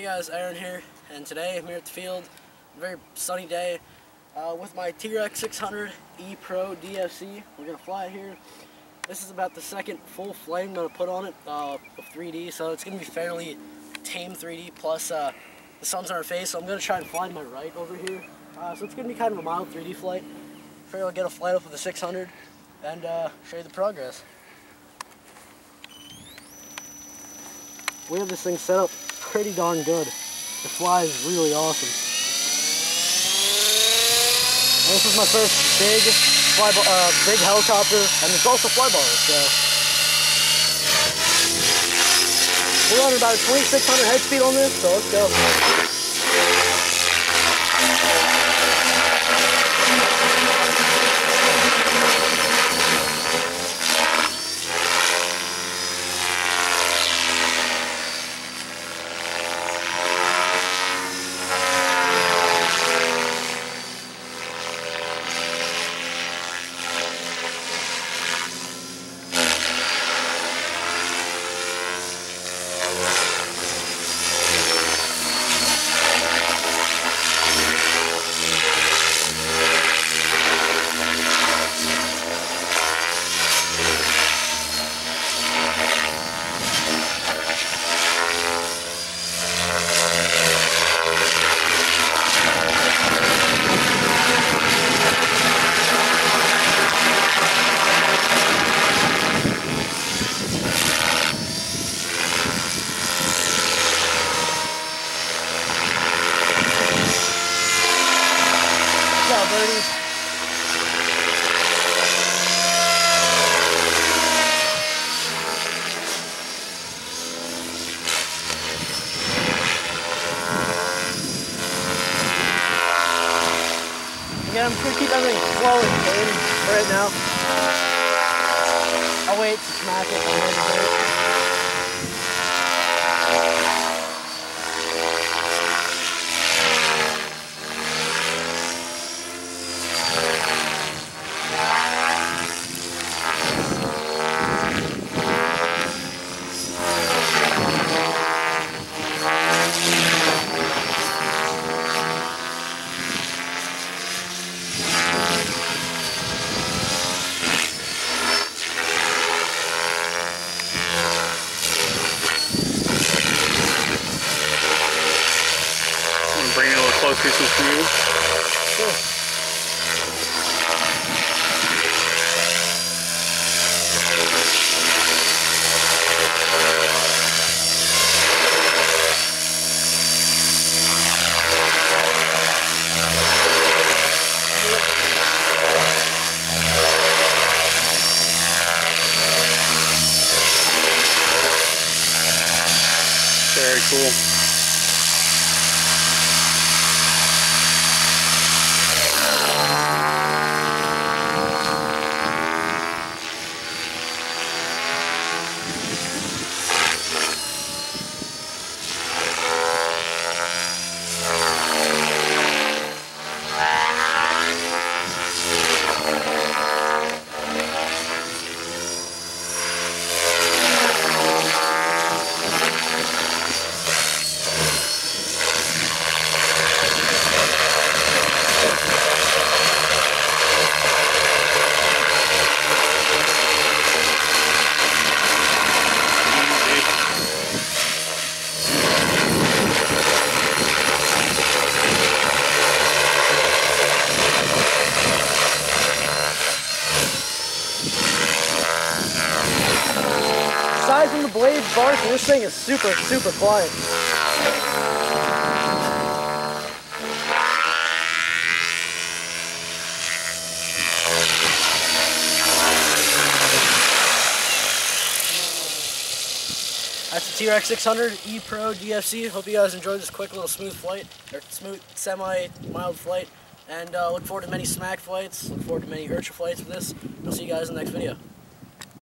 guys, Aaron here, and today I'm here at the field, a very sunny day, with my T-Rex 600 E Pro DFC. We're going to fly it here. This is about the second full flight I'm going to put on it of 3D, so it's going to be fairly tame 3D, plus the sun's on our face, so I'm going to try and fly to my right over here. So it's going to be kind of a mild 3D flight. I'm sure I'll get a flight up with the 600 and show you the progress. We have this thing set up pretty darn good. It flies really awesome. And this is my first big helicopter, and it's also flybar. So we're running about a 2600 head speed on this, so let's go. Yeah, I'm just gonna keep everything slow and tame for right now. I'll wait to smack it a little bit. Bring it a little closer to you. Sure. Very cool. Aside from the blades barking, this thing is super quiet. That's the T-Rex 600 E Pro DFC. Hope you guys enjoyed this quick little smooth flight, or smooth, semi-mild flight. And look forward to many smack flights, look forward to many IRCHA flights with this. I'll see you guys in the next video.